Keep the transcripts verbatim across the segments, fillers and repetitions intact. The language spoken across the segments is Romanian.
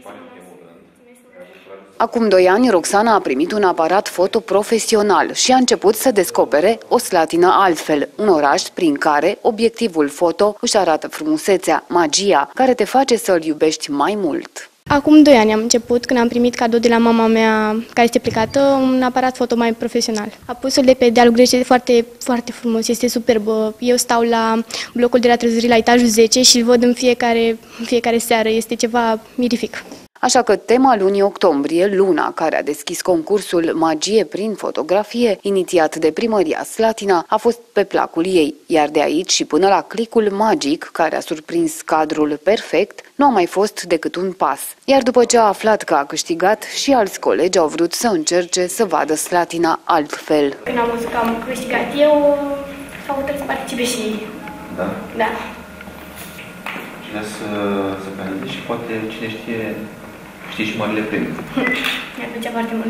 Acum doi ani, Roxana a primit un aparat foto profesional și a început să descopere o Slatina altfel, un oraș prin care obiectivul foto își arată frumusețea, magia, care te face să îl iubești mai mult. Acum doi ani am început, când am primit cadou de la mama mea, care este plecată, un aparat foto mai profesional. Apusul de pe dealul Greciei este foarte, foarte frumos, este superb. Eu stau la blocul de la Trezării, la etajul zece și îl văd în fiecare, în fiecare seară. Este ceva mirific. Așa că tema lunii octombrie, luna care a deschis concursul Magie prin fotografie, inițiat de primăria Slatina, a fost pe placul ei, iar de aici și până la clicul magic, care a surprins cadrul perfect, nu a mai fost decât un pas. Iar după ce a aflat că a câștigat, și alți colegi au vrut să încerce să vadă Slatina altfel. Când am văzut că am câștigat eu, s-au hotărât să participe și ei. Da? Da. Și vrea să, să candidezi și poate, cine știe, știi și marile premii. Mi-a plăcea foarte mult.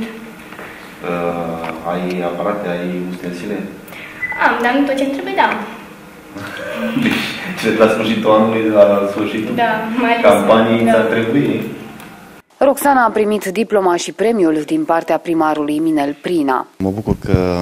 Uh, ai aparate, ai ustensile? Am, dar nu tot ce trebuie, da. Deci, ce la sfârșitul anului, la sfârșitul da, mai ales, campaniei, da. ți-ar trebui? Roxana a primit diploma și premiul din partea primarului Minel Prina. Mă bucur că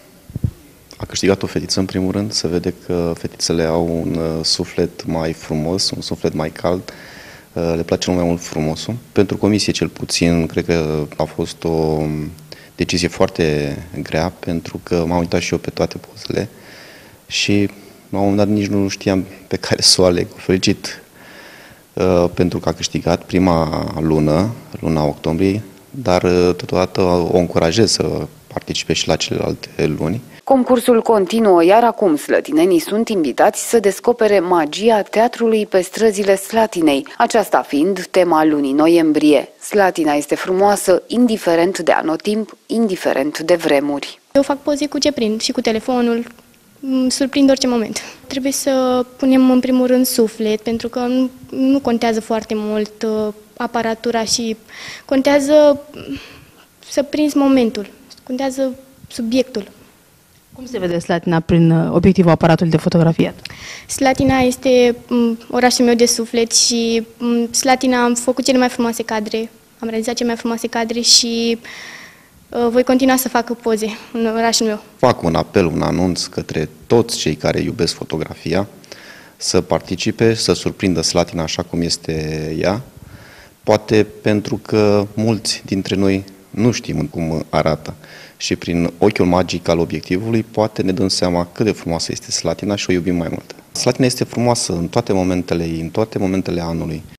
a câștigat o fetiță, în primul rând, să vede că fetițele au un suflet mai frumos, un suflet mai cald, le place cel mai mult frumosul. Pentru comisie, cel puțin, cred că a fost o decizie foarte grea, pentru că m-am uitat și eu pe toate pozele și la un moment dat nici nu știam pe care să o aleg. Felicit pentru că a câștigat prima lună, luna octombrie, dar totodată o încurajez să participe și la celelalte luni. Concursul continuă, iar acum slătinenii sunt invitați să descopere magia teatrului pe străzile Slatinei, aceasta fiind tema lunii noiembrie. Slatina este frumoasă, indiferent de anotimp, indiferent de vremuri. Eu fac poze cu ce prind și cu telefonul, surprind orice moment. Trebuie să punem în primul rând suflet, pentru că nu, nu contează foarte mult uh, aparatura și contează să prinzi momentul, contează subiectul. Cum se vede Slatina prin obiectivul aparatului de fotografiat? Slatina este um, orașul meu de suflet și um, Slatina am făcut cele mai frumoase cadre, am realizat cele mai frumoase cadre și uh, voi continua să fac poze în orașul meu. Fac un apel, un anunț către toți cei care iubesc fotografia să participe, să surprindă Slatina așa cum este ea, poate pentru că mulți dintre noi nu știm cum arată. Și prin ochiul magic al obiectivului poate ne dăm seama cât de frumoasă este Slatina și o iubim mai mult. Slatina este frumoasă în toate momentele ei, în toate momentele anului.